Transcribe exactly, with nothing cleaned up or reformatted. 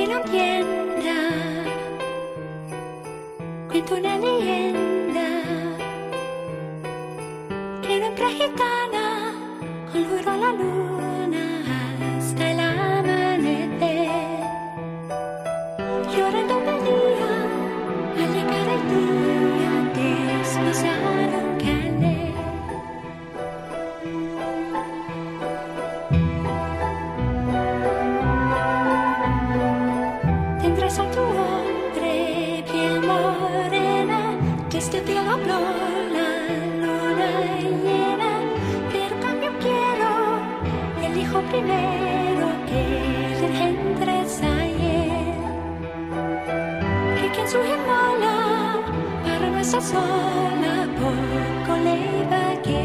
que lo entienda. Cuento una leyenda que era hembra gitana olvidó la luna hasta el amanecer. Llorando venía al llegar el día, desposaron carne. Tendrás a tu hombre piel morena, desde el cielo habló la luna llena, pero cambio quiero el hijo primero que le engendres ayer, que quien su mola para no estar sola poco le va a querer.